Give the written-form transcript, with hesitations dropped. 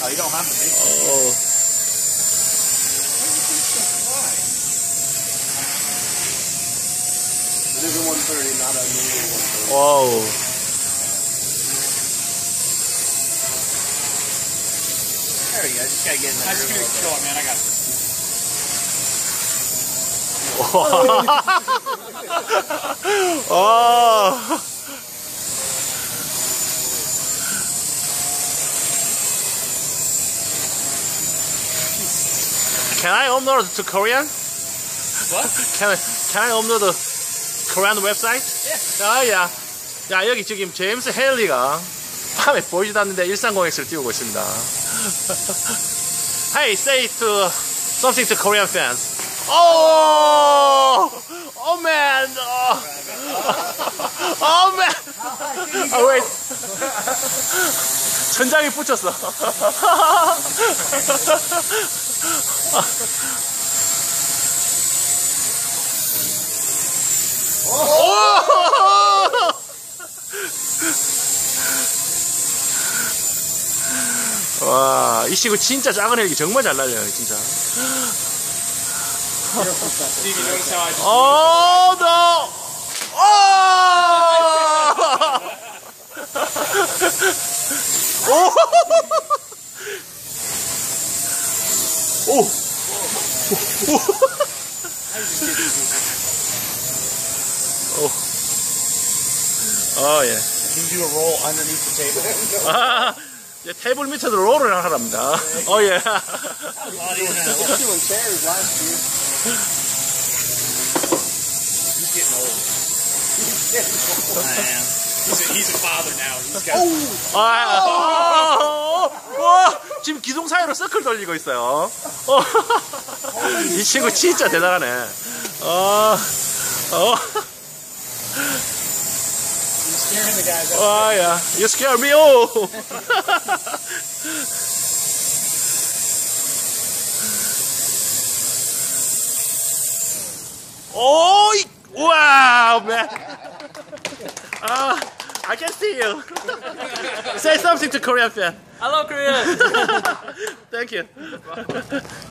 Oh, you don't have the big one. Oh. It is a 130, not a normal 130. Whoa. There we go. Just gotta get in that groove a little bit. Go on, man. I got this. Oh. Can I upload to Korean? What? Can I upload the Korean website? Yeah. 야, 야 여기 지금 제임스 헤일리가 밤에 보이지도 않는데 130X를 띄우고 있습니다. Hey, say to something to Korean fans. Oh, oh man, oh man. Oh wait. 천장에 붙였어. 와, 이 친구 진짜 작은 헬기 정말 잘 날려요, 진짜. Steve, you notice how I just... Oh no! Oh! Oh! Oh! Oh yeah. Can you do a roll underneath the table? 아, 이제 테이블 밑에서 롤을 하랍니다. Oh yeah. He's doing chairs last year. He's getting old. I am. He's a father now. He's got... 와, 지금 기둥 사이로 서클 돌리고 있어요. 이 친구 진짜 대단하네. Scaring the guys out. 와, 야, you scare me. Oh. Oh, wow, man. I can see you. Say something to Korean fan. I love Korea. Thank you.